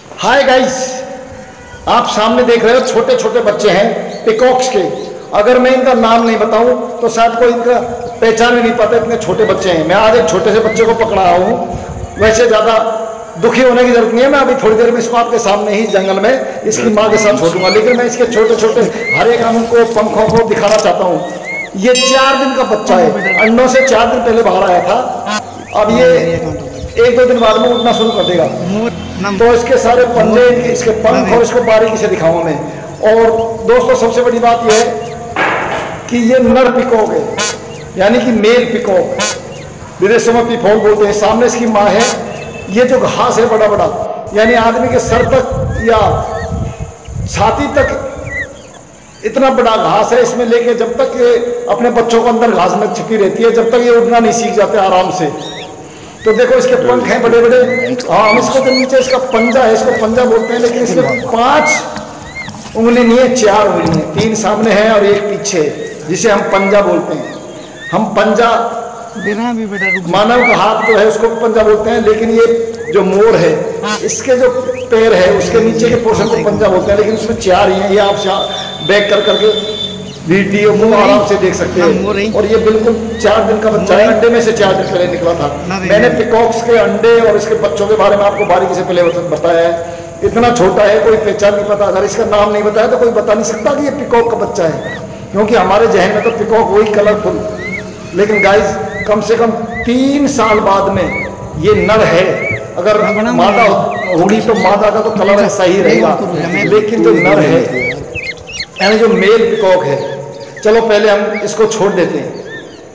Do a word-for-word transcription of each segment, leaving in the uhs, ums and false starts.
Hi guys, आप सामने देख रहे हो छोटे छोटे बच्चे हैं पिकॉक्स के। अगर मैं इनका नाम नहीं बताऊं तो शायद कोई इनका पहचान भी नहीं पाता, इतने छोटे बच्चे हैं। मैं आज एक छोटे से बच्चे को पकड़ा हूं। वैसे ज़्यादा दुखी होने की जरूरत नहीं है, मैं अभी थोड़ी देर में इसको आपके सामने ही जंगल में इसकी माँ के साथ छोड़ूंगा। लेकिन मैं इसके छोटे छोटे हरे कानून को, पंखों को दिखाना चाहता हूँ। ये चार दिन का बच्चा है, अंडों से चार दिन पहले बाहर आया था। अब ये एक दो दिन बाद में उठना शुरू कर देगा। तो इसके सारे पंजे, इसके पंख और इसको बारीकी से दिखाऊंगा मैं। और दोस्तों सबसे बड़ी बात यह है कि ये नर पिकॉक है, यानी कि मेल पिकॉक, विदेशों में पिफॉल बोलते हैं। सामने इसकी माँ है। ये जो घास है बड़ा बड़ा, यानी आदमी के सर तक या छाती तक इतना बड़ा घास है, इसमें लेके जब तक ये अपने बच्चों को अंदर घास में छिपी रहती है, जब तक ये उड़ना नहीं सीख जाते आराम से। तो देखो इसके पंख हैं बड़े बड़े। हाँ, हम इसको जो नीचे इसका पंजा है, इसको पंजा बोलते हैं, लेकिन इसमें पांच उंगली नहीं है, चार उंगली है। तीन सामने है और एक पीछे, जिसे हम पंजा बोलते हैं। हम पंजा, मानव का हाथ जो है उसको भी पंजा बोलते हैं, लेकिन ये जो मोर है, इसके जो पैर है उसके नीचे के पोर्शन को पंजा बोलते हैं, लेकिन उसमें चार ही हैं। ये आप बैक कर करके वीडियो को आराम से देख सकते हैं। और ये बिल्कुल चार दिन का बच्चा है, अंडे में से चार दिन पहले निकला था। मैंने पिकॉक्स के अंडे और इसके बच्चों के बारे में आपको बारीकी से पहले बताया है। इतना छोटा है, कोई पहचान नहीं पता। अगर इसका नाम नहीं बताया तो कोई बता नहीं सकता कि ये पिकॉक का बच्चा है, क्योंकि हमारे जहन में तो पिकॉक वही कलरफुल। लेकिन गाइज, कम से कम तीन साल बाद में ये नर है। अगर मादा होगी तो मादा का तो कलर ऐसा ही रहेगा, लेकिन जो नर है, यानी जो मेल पिकॉक है, चलो पहले हम इसको छोड़ देते हैं।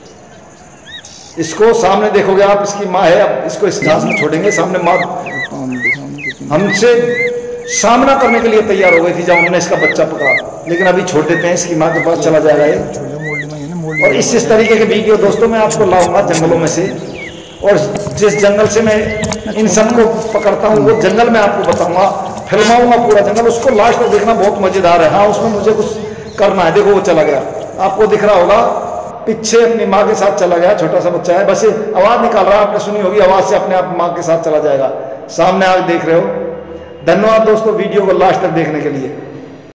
इसको सामने देखोगे आप, इसकी माँ है। अब इसको इस घास में छोड़ेंगे। सामने माँ हमसे सामना करने के लिए तैयार हो गई थी जब हमने इसका बच्चा पकड़ा, लेकिन अभी छोड़ देते हैं। इसकी माँ के पास चला जाएगा ये। और इस इस तरीके के वीडियो दोस्तों मैं आपको लाऊंगा जंगलों में से, और जिस जंगल से मैं इन सबको पकड़ता हूँ वो जंगल में आपको बताऊंगा, फिल्माऊंगा पूरा जंगल। उसको लास्ट तक देखना बहुत मजेदार है। हाँ, उसमें मुझे कुछ करना है। देखो वो चला गया, आपको दिख रहा होगा, पीछे अपनी माँ के साथ चला गया। छोटा सा बच्चा है, बस ये आवाज निकाल रहा है, आपने सुनी होगी। आवाज से अपने आप माँ के साथ चला जाएगा। सामने आप देख रहे हो। धन्यवाद दोस्तों वीडियो को लास्ट तक देखने के लिए।